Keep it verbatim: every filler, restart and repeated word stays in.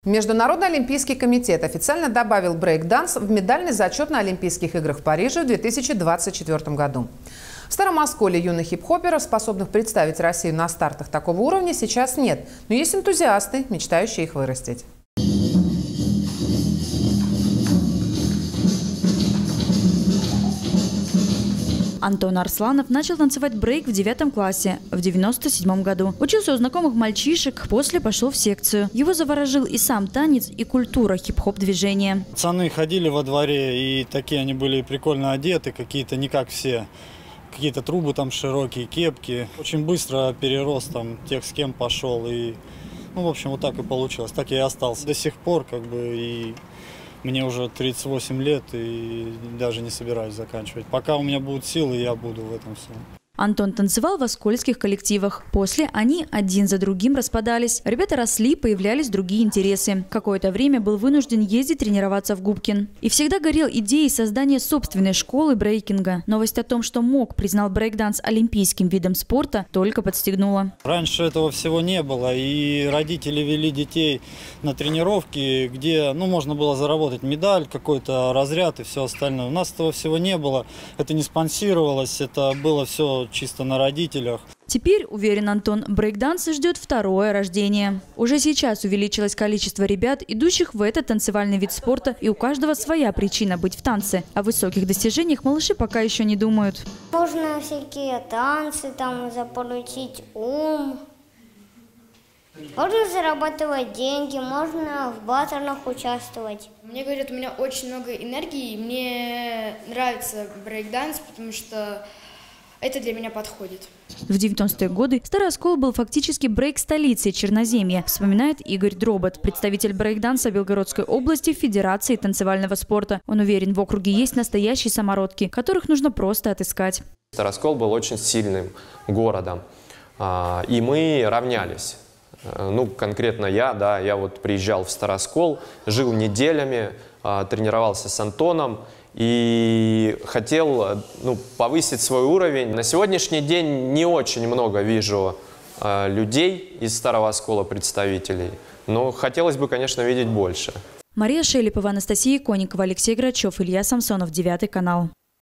Международный олимпийский комитет официально добавил брейк-данс в медальный зачет на Олимпийских играх в Париже в две тысячи двадцать четвёртом году. В Старом Осколе юных хип-хоперов, способных представить Россию на стартах такого уровня, сейчас нет. Но есть энтузиасты, мечтающие их вырастить. Антон Арсланов начал танцевать брейк в девятом классе в девяносто седьмом году. Учился у знакомых мальчишек, после пошел в секцию. Его заворожил и сам танец, и культура хип-хоп движения. Пацаны ходили во дворе, и такие они были прикольно одеты, какие-то не как все. Какие-то трубы там широкие, кепки. Очень быстро перерос там тех, с кем пошел. И, ну, в общем, вот так и получилось. Так я и остался. До сих пор, как бы, и мне уже тридцать восемь лет, и даже не собираюсь заканчивать. Пока у меня будут силы, я буду в этом всем. Антон танцевал в оскольских коллективах. После они один за другим распадались. Ребята росли, появлялись другие интересы. Какое-то время был вынужден ездить тренироваться в Губкин. И всегда горел идеей создания собственной школы брейкинга. Новость о том, что МОК признал брейкданс олимпийским видом спорта, только подстегнула. Раньше этого всего не было, и родители вели детей на тренировки, где, ну, можно было заработать медаль, какой-то разряд и все остальное. У нас этого всего не было, это не спонсировалось, это было все чисто на родителях. Теперь, уверен Антон, брейкданс ждет второе рождение. Уже сейчас увеличилось количество ребят, идущих в этот танцевальный вид спорта, и у каждого своя причина быть в танце. О высоких достижениях малыши пока еще не думают. Можно всякие танцы, там заполучить ум. Можно зарабатывать деньги, можно в батлах участвовать. Мне говорят, у меня очень много энергии, мне нравится брейкданс, потому что это для меня подходит. В девяностые годы Старый Оскол был фактически брейк-столицей Черноземья, вспоминает Игорь Дробот, представитель брейк-данса Белгородской области в Федерации танцевального спорта. Он уверен, в округе есть настоящие самородки, которых нужно просто отыскать. Старый Оскол был очень сильным городом, и мы равнялись. Ну, конкретно я, да, я вот приезжал в Старый Оскол, жил неделями, тренировался с Антоном и хотел, ну, повысить свой уровень. На сегодняшний день не очень много вижу э, людей из Старого Оскола, представителей, но хотелось бы, конечно, видеть больше. Мария Шелепова, Анастасия Коникова, Алексей Грачев, Илья Самсонов, девятый канал.